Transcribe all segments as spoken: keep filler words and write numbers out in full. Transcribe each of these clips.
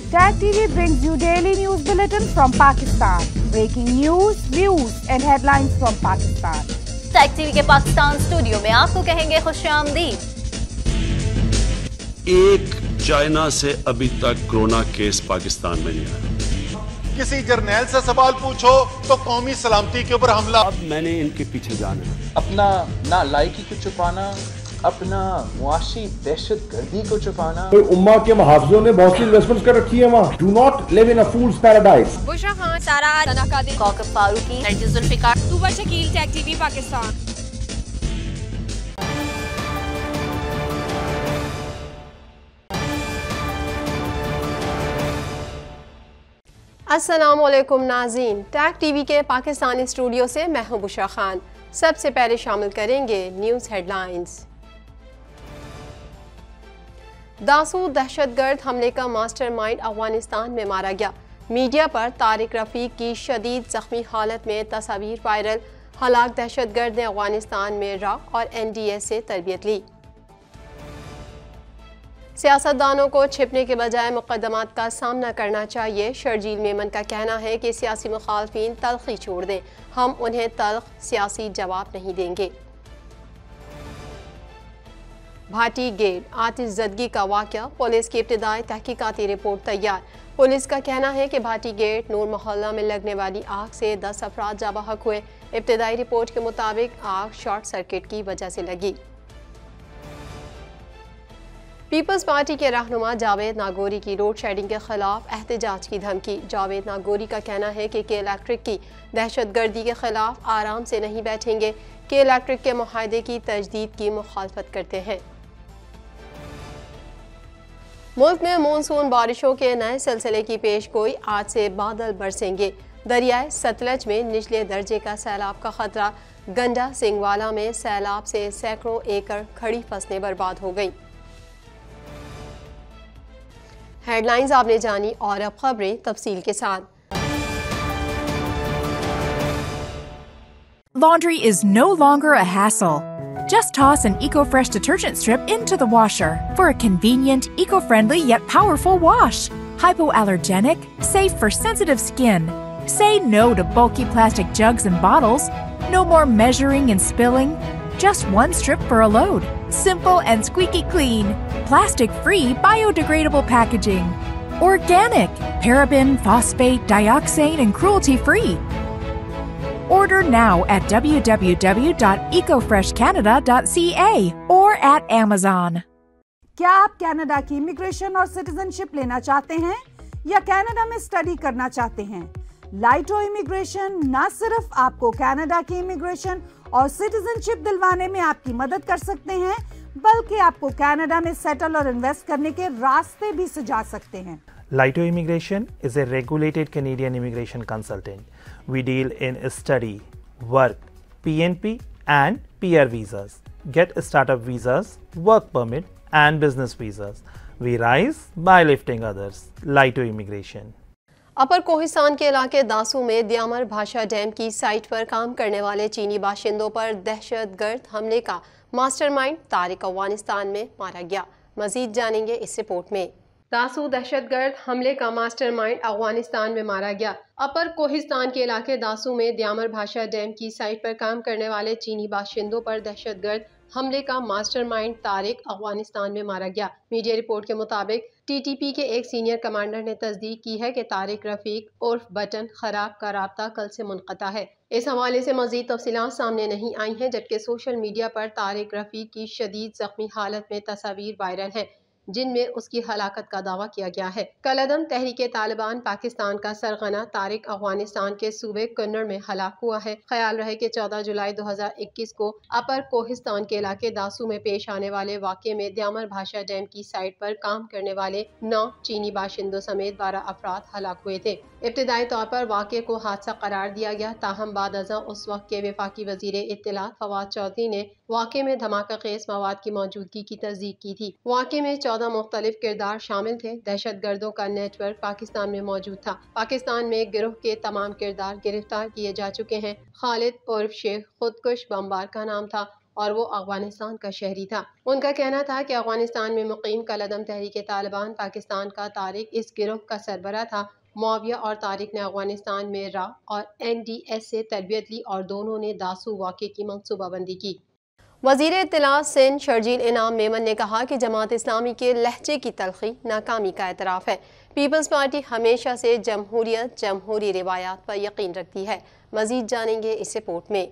Tag T V brings you daily news bulletin from Pakistan. Breaking news, views and headlines from Pakistan. Tag T V के Pakistan studio में आपको कहेंगे खुशामदीद। एक China से अभी तक कोरोना केस पाकिस्तान में नहीं आया। किसी जर्नैल से सवाल पूछो तो कौमी सलामती के ऊपर हमला। अब मैंने इनके पीछे जाना है। अपना ना लायकी को छुपाना, अपना मुआशी दहशत गर्दी को छुपाना। तो उम्मा के मुहाफिजों ने बहुत सी इन्वेस्टमेंट्स कर रखी है वहाँ। Do not live in a fool's paradise. Bushra Khan, Sara Sana Qadri, Kaukab Farooqi, Nargis Zulfiqar, Tooba Shakeel, Tag TV Pakistan. अस्सलाम वालेकुम नाज़रीन, टैग टीवी के पाकिस्तानी स्टूडियो से मैं हूं बुशरा खान। सबसे पहले शामिल करेंगे न्यूज़ हेडलाइंस। दासू दहशतगर्द हमले का मास्टरमाइंड अफगानिस्तान में मारा गया। मीडिया पर तारिक रफ़ीक की शदीद ज़ख्मी हालत में तस्वीर वायरल। हलाक दहशतगर्द ने अफगानिस्तान में रा और एन डी ए से तरबियत ली। सियासतदानों को छिपने के बजाय मुकदमात का सामना करना चाहिए। शर्जील मेमन का कहना है कि सियासी मुखालफिन तल्खी छोड़ दें, हम उन्हें तल्ख सियासी जवाब नहीं देंगे। भाटी गेट आतिशज़दगी का वाक़या, पुलिस की इब्तिदाई तहकीकाती रिपोर्ट तैयार। पुलिस का कहना है कि भाटी गेट नूर मोहल्ला में लगने वाली आग से दस अफराद जाँ बहक हुए। इब्तिदाई रिपोर्ट के मुताबिक आग शॉर्ट सर्किट की वजह से लगी। पीपल्स पार्टी के रहनुमा जावेद नागौरी की रोड शेडिंग के खिलाफ एहतजाज की धमकी। जावेद नागौरी का कहना है कि के इलेक्ट्रिक की दहशतगर्दी के खिलाफ आराम से नहीं बैठेंगे। के इलेक्ट्रिक के मुआहदे की तजदीद की मुखालफत करते हैं। मुल्क में मानसून बारिशों के नए सिलसिले की पेशगोई, आज से बादल बरसेंगे। दरियाए सतलज में निचले दर्जे का सैलाब का खतरा। गंडा सिंगवाला में सैलाब से सैकड़ों एकड़ खड़ी फसलें बर्बाद हो गईं। हेडलाइंस आपने जानी और अब खबरें तफसील के साथ। Laundry is no longer a hassle. Just toss an EcoFresh detergent strip into the washer for a convenient, eco-friendly yet powerful wash. Hypoallergenic, safe for sensitive skin. Say no to bulky plastic jugs and bottles. No more measuring and spilling. Just one strip for a load. Simple and squeaky clean. Plastic-free, biodegradable packaging. Organic, paraben, phosphate, dioxane, and cruelty-free. Order now at w w w dot eco fresh canada dot c a or at Amazon. क्या आप Canada की immigration और citizenship लेना चाहते हैं या Canada में study करना चाहते हैं? लाइटो इमिग्रेशन न सिर्फ आपको कनाडा की इमिग्रेशन और सिटीजनशिप दिलवाने में आपकी मदद कर सकते हैं, बल्कि आपको कनाडा में सेटल और इन्वेस्ट करने के रास्ते भी सुझा सकते हैं। Laito Immigration is a regulated Canadian immigration consultant. We deal in study, work, P N P and P R visas. Get startup visas, work permit and business visas. We rise by lifting others. Laito Immigration. अपर कोहिस्तान के इलाके दासू में दियामर भाषा dam की site पर काम करने वाले चीनी बाशिंदों पर दहशतगर्द हमले का मास्टरमाइंड तारिक अफगानिस्तान में मारा गया। मजीद जानेंगे इस रिपोर्ट में। दासू दहशतगर्द हमले का मास्टरमाइंड अफगानिस्तान में मारा गया। अपर कोहिस्तान के इलाके दासू में दियामर भाषा डैम की साइट पर काम करने वाले चीनी बाशिंदों पर दहशतगर्द हमले का मास्टरमाइंड तारिक अफगानिस्तान में मारा गया। मीडिया रिपोर्ट के मुताबिक टी टी पी के एक सीनियर कमांडर ने तस्दीक की है कि तारिक रफीक उर्फ बटन खराब का राब्ता कल से मुनक़ता है। इस हवाले से मजीद तफसीलात सामने नहीं आई हैं, जबकि सोशल मीडिया पर तारिक रफीक की शदीद जख्मी हालत में तस्वीर वायरल हैं, जिनमें उसकी हलाकत का दावा किया गया है। कलअदम तहरीक तालिबान पाकिस्तान का सरगना तारिक अफगानिस्तान के सूबे कन्नड़ में हलाक हुआ है। ख्याल रहे कि चौदह जुलाई दो हजार इक्कीस को अपर कोहिस्तान के इलाके दासू में पेश आने वाले वाक़े में दियामर भाषा डैम की साइट पर काम करने वाले नौ चीनी बाशिंदों समेत बारह अफराद हलाक हुए थे। इब्तिदाई तौर पर वाक़े को हादसा करार दिया गया, ताहम बाद अज़ां उस वक्त के वफाकी वज़ीर इत्तलात फवाद चौधरी ने वाक़े में धमाका खेज मवाद की मौजूदगी की तस्दीक की थी। वाक़े में चौदह मुख्तलिफ किरदार शामिल थे। दहशत गर्दों का नेटवर्क पाकिस्तान में मौजूद था। पाकिस्तान में गिरोह के तमाम किरदार गिरफ्तार किए जा चुके हैं। खालिद उर्फ शेख खुदकुश बमबार का नाम था اور وہ افغانستان کا شہری تھا۔ ان کا کہنا تھا کہ افغانستان میں مقیم کالعدم تحریک طالبان پاکستان کا طارق اس گروہ کا سربراہ تھا۔ معاویہ اور طارق نے افغانستان میں را اور این ڈی ایس سے تربیت لی اور دونوں نے داسو واقعے کی منصوبہ بندی کی۔ وزیر اطلاع سندھ شرجیل انعام میمن نے کہا کہ جماعت اسلامی کے لہجے کی تلخی ناکامی کا اعتراف ہے۔ پیپلز پارٹی ہمیشہ سے جمہوریت جمہوری روایات پر یقین رکھتی ہے۔ مزید جانیں گے اس رپورٹ میں۔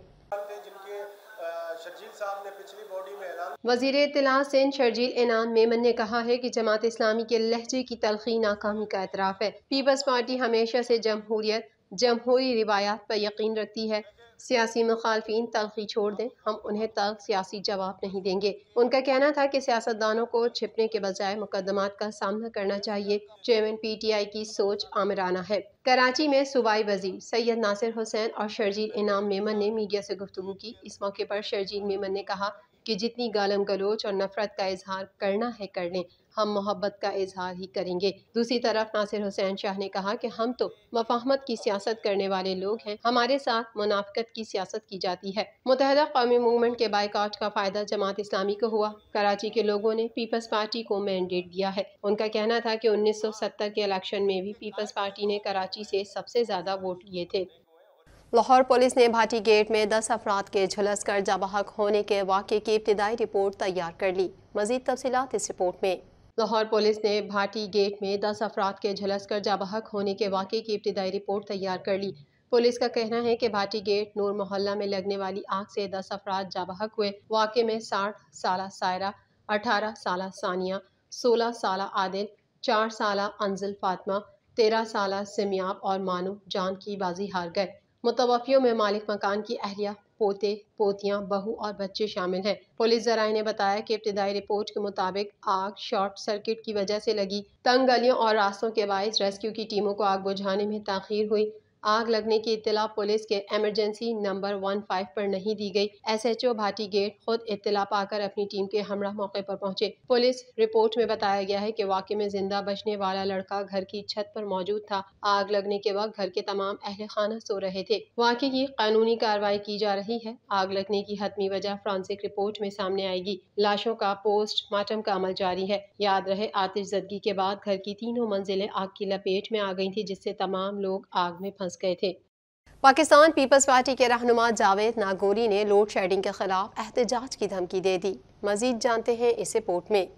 وزیر اطلاع سندھ شرجیل انعام میمن نے کہا ہے کہ جماعت اسلامی کے لہجے کی تلخی ناکامی کا اعتراف ہے۔ پیپلز پارٹی ہمیشہ سے جمہوریت جمہوری روایات پر یقین رکھتی ہے۔ سیاسی مخالفین تلخی چھوڑ دیں، ہم انہیں تلخ سیاسی جواب نہیں دیں گے۔ ان کا کہنا تھا کہ سیاستدانوں کو چھپنے کے بجائے مقدمات کا سامنا کرنا چاہیے۔ چیئرمین پی ٹی آئی کی سوچ آمرانہ ہے۔ کراچی میں صوبائی وزیر سید ناصر حسین اور شرجیل انعام میمن نے میڈیا سے گفتگو کی۔ اس موقع پر شرجیل میمن نے کہا کہ جتنی گالم گلوچ اور نفرت کا اظہار کرنا ہے کر لیں، ہم محبت کا اظہار ہی کریں گے۔ دوسری طرف ناصر حسین شاہ نے کہا کہ ہم تو مفاہمت کی سیاست کرنے والے لوگ ہیں، ہمارے ساتھ منافقت کی سیاست کی جاتی ہے۔ متحدہ قومی موومنٹ کے بائیکاٹ کا فائدہ جماعت اسلامی کو ہوا۔ کراچی کے لوگوں نے پیپلز پارٹی کو مینڈیٹ دیا ہے۔ ان کا کہنا تھا کہ انیس سو ستر کے الیکشن میں بھی پیپلز پارٹی نے کراچی سے سب سے زیادہ ووٹ لیے تھے۔ لاہور پولیس نے بھاٹی گیٹ میں دس افراد کے جھلس کر جاں بحق ہونے کے واقعے کی ابتدائی رپورٹ تیار کر لی۔ مزید تفصیلات اس رپورٹ میں۔ لاہور پولیس نے بھاٹی گیٹ میں دس افراد کے جھلس کر جاں بحق ہونے کے واقعے کی ابتدائی رپورٹ تیار کر لی۔ پولیس کا کہنا ہے کہ بھاٹی گیٹ نور محلہ میں لگنے والی آگ سے دس افراد جاں بحق ہوئے۔ واقعے میں ساٹھ سالہ سائرہ، اٹھارہ سالہ ثانیہ، سولہ سالہ عادل، چار سالہ انزل فاطمہ، تیرہ سالہ سمیاب اور مانو جان کی بازی ہار گئے۔ متوفیوں میں مالک مکان کی اہلیہ، پوتے پوتیاں، بہو اور بچے شامل ہیں۔ پولیس ذرائع نے بتایا کہ ابتدائی رپورٹ کے مطابق آگ شارٹ سرکٹ کی وجہ سے لگی۔ تنگ گلیوں اور راستوں کے باعث ریسکیو کی ٹیموں کو آگ بجھانے میں تاخیر ہوئی۔ آگ لگنے کی اطلاع پولیس کے ایمرجنسی نمبر ون فائیو پر نہیں دی گئی۔ S H O Bhati Gate خود اطلاع پا کر اپنی ٹیم کے ہمراہ موقع پر پہنچے۔ پولیس رپورٹ میں بتایا گیا ہے کہ واقعے میں زندہ بچنے والا لڑکا گھر کی چھت پر موجود تھا۔ آگ لگنے کے وقت گھر کے تمام اہل خانہ سو رہے تھے۔ واقعے کی قانونی کارروائی کی جا رہی ہے۔ آگ لگنے کی حتمی وجہ فرانسک رپورٹ میں سامنے آئے گی۔ لاشوں کا پوسٹ مارٹم کا عمل جاری ہے۔ یاد رہے آتش زدگی کے بعد گھر کی تینوں منزلیں آگ کی لپیٹ میں آ گئی تھیں، جس سے تمام لوگ آگ میں پھنس گئے تھے۔ پاکستان پیپلز پارٹی کے رہنما جاوید ناگوری نے لوڈ شیڈنگ کے خلاف احتجاج کی دھمکی دے دی۔ مزید جانتے ہیں اس رپورٹ میں۔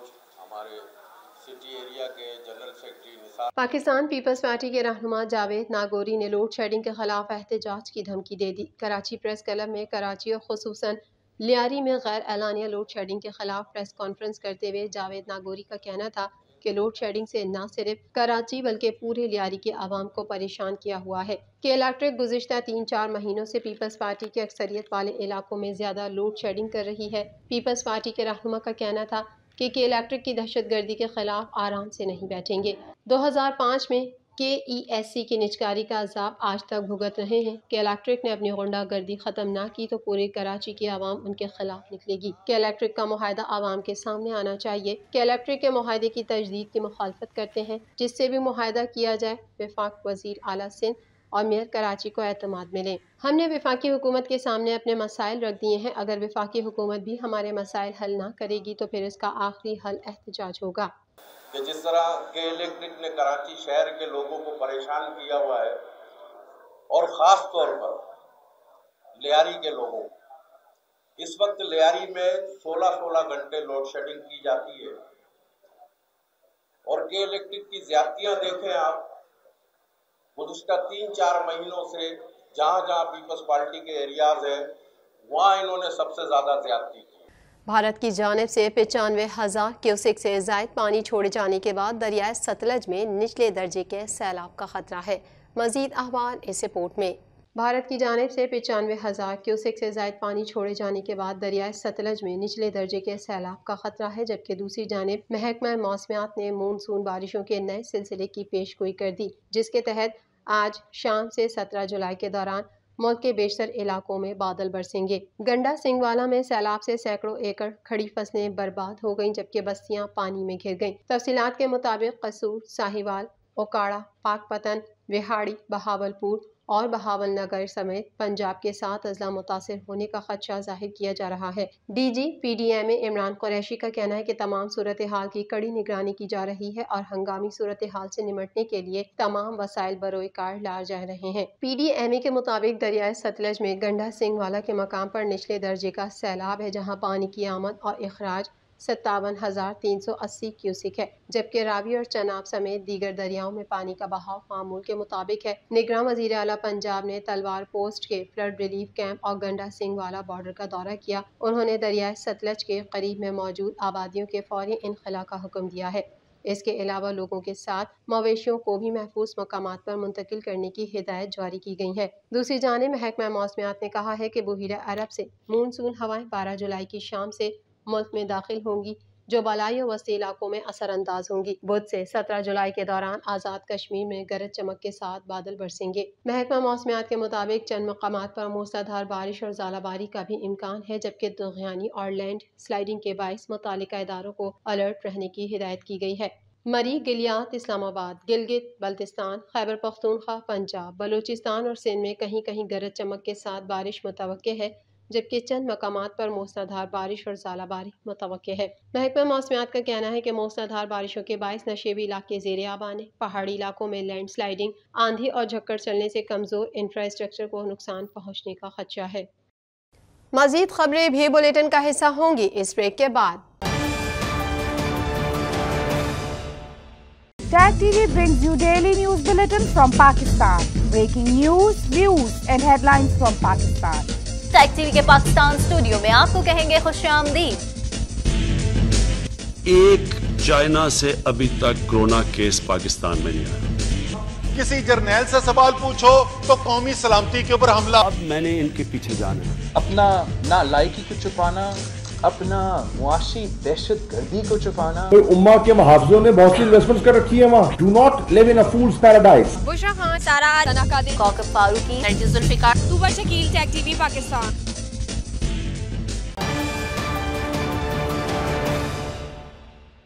پاکستان پیپلز پارٹی کے رہنما جاوید ناگوری نے لوڈ شیڈنگ کے خلاف احتجاج کی دھمکی دے دی۔ کراچی پریس کلب میں کراچی اور خصوصاً لیاری میں غیر اعلانیہ لوڈ شیڈنگ کے خلاف پریس کانفرنس کرتے ہوئے جاوید ناگوری کا کہنا تھا کہ لوڈ شیڈنگ سے نہ صرف کراچی بلکہ پورے لیاری کے عوام کو پریشان کیا ہوا ہے کہ الیکٹرک گزشتہ تین چار مہینوں سے پیپلز پارٹی کی اکثریت والے علاقوں میں زیادہ لوڈ شیڈنگ کر رہی ہے۔ پیپلز پارٹی کے رہنما کا کہنا تھا کہ کے الیکٹرک کی دہشت گردی کے خلاف آرام سے نہیں بیٹھیں گے۔ دو ہزار پانچ میں کے ای ایس سی کی نجکاری کا عذاب آج تک بھگت رہے ہیں۔ کہ الیکٹرک نے اپنی غنڈہ گردی ختم نہ کی تو پورے کراچی کی عوام ان کے خلاف نکلے گی۔ کہ الیکٹرک کا معاہدہ عوام کے سامنے آنا چاہیے۔ کہ الیکٹرک کے معاہدے کی تجدید کی مخالفت کرتے ہیں۔ جس سے بھی معاہدہ کیا جائے وفاق وزیر اعلیٰ سندھ اور میئر کراچی کو اعتماد ملے۔ ہم نے وفاقی حکومت کے سامنے اپنے مسائل رکھ دیے ہیں۔ اگر وفاقی حکومت بھی ہمارے مسائل حل نہ کرے گی تو پھر اس کا آخری حل احتجاج ہوگا۔ کہ جس طرح کے الیکٹرک نے کراچی شہر کے لوگوں کو پریشان کیا ہوا ہے اور خاص طور پر لیاری کے لوگوں کو، اس وقت لیاری میں سولہ سولہ گھنٹے لوڈ شیڈنگ کی جاتی ہے اور کے الیکٹرک کی زیادتیاں دیکھیں آپ، گزشتہ تین چار مہینوں سے جہاں جہاں پیپلز پارٹی کے ایریاز ہیں وہاں انہوں نے سب سے زیادہ زیادتی کی۔ بھارت کی جانب سے پچانوے ہزار کیوسک سے زائد پانی چھوڑے جانے کے بعد دریائے ستلج میں نچلے درجے کے سیلاب کا خطرہ ہے۔ مزید احوال اس رپورٹ میں۔ بھارت کی جانب سے پچانوے ہزار کیوسک سے زائد پانی چھوڑے جانے کے بعد دریائے ستلج میں نچلے درجے کے سیلاب کا خطرہ ہے، جبکہ دوسری جانب محکمہ موسمیات نے مونسون بارشوں کے نئے سلسلے کی پیش گوئی کر دی، جس کے تحت آج شام سے سترہ جولائی کے دوران ملک کے بیشتر علاقوں میں بادل برسیں گے۔ گنڈا سنگوالا میں سیلاب سے سینکڑوں ایکڑ کھڑی فصلیں برباد ہو گئیں، جبکہ بستیاں پانی میں گھر گئیں۔ تفصیلات کے مطابق قصور، ساہیوال، اوکاڑا، پاک پتن، وہاڑی، بہاولپور اور بہاول نگر سمیت پنجاب کے سات اضلاع متاثر ہونے کا خدشہ ظاہر کیا جا رہا ہے۔ D G P D M A Imran Qureshi کا کہنا ہے کہ تمام صورتحال کی کڑی نگرانی کی جا رہی ہے اور ہنگامی صورتحال سے نمٹنے کے لیے تمام وسائل بروئے کار لائے جا رہے ہیں۔ پی ڈی ایم اے کے مطابق دریائے ستلج میں گنڈا سنگھ والا کے مقام پر نچلے درجے کا سیلاب ہے، جہاں پانی کی آمد اور اخراج ستاون ہزار تین سو اسی کیوسک ہے، جبکہ راوی اور چناب سمیت دیگر دریاؤں میں پانی کا بہاؤ معمول کے مطابق ہے۔ نگراں وزیر اعلیٰ پنجاب نے تلوار پوسٹ کے فلڈ ریلیف کیمپ اور گنڈا سنگھ والا بارڈر کا دورہ کیا۔ انہوں نے دریائے ستلج کے قریب میں موجود آبادیوں کے فوری انخلا کا حکم دیا ہے۔ اس کے علاوہ لوگوں کے ساتھ مویشیوں کو بھی محفوظ مقامات پر منتقل کرنے کی ہدایت جاری کی گئی ہے۔ دوسری جانب محکمہ موسمیات نے کہا ہے کہ بحیرہ عرب سے مونسون ہوائیں بارہ جولائی کی شام سے ملک میں داخل ہوں گی، جو بالائی و وسطی علاقوں میں اثر انداز ہوں گی۔ بدھ سے سترہ جولائی کے دوران آزاد کشمیر میں گرج چمک کے ساتھ بادل برسیں گے۔ محکمہ موسمیات کے مطابق چند مقامات پر موسلادھار بارش اور ژالہ باری کا بھی امکان ہے، جبکہ طغیانی اور لینڈ سلائیڈنگ کے باعث متعلقہ اداروں کو الرٹ رہنے کی ہدایت کی گئی ہے۔ مری، گلیات، اسلام آباد، گلگت بلتستان، خیبر پختونخوا، پنجاب، بلوچستان اور سندھ میں کہیں کہیں گرج چمک کے ساتھ بارش متوقع ہے، جبکہ چند مقامات پر موسلادھار بارش اور ژالہ باری متوقع ہے۔ محکمہ موسمیات کا کہنا ہے کہ موسلادھار بارشوں کے باعث نشیبی علاقے زیر آب آنے، پہاڑی علاقوں میں لینڈ سلائیڈنگ، آندھی اور جھکڑ چلنے سے کمزور انفراسٹرکچر کو نقصان پہنچنے کا خدشہ ہے۔ مزید خبریں بھی بلیٹن کا حصہ ہوں گی اس بریک کے بعد۔ Tag T V brings you daily news bulletin from Pakistan. Breaking news, views and headlines from Pakistan. Tag TV کے پاکستان اسٹوڈیو میں آپ کو کہیں گے خوش آمدید۔ ایک چائنا سے ابھی تک کورونا کیس پاکستان میں نہیں آیا۔ کسی جرنیل سے سوال پوچھو تو قومی سلامتی کے اوپر حملہ۔ اب میں نے ان کے پیچھے جانا ہے۔ اپنا نالائکی کو چھپانا، اپنا معاشی دہشت گردی کو چھپانا۔ امہ کے محافظوں نے بہت سی انویسٹمنٹس کر رکھی ہے وہاں۔ Do not live in a fool's paradise. Bushra Khan, Sara, Sana Qadri, Kaukab Farooqi, Nargis Zulfiqar, Tooba Shakeel, Tag TV Pakistan.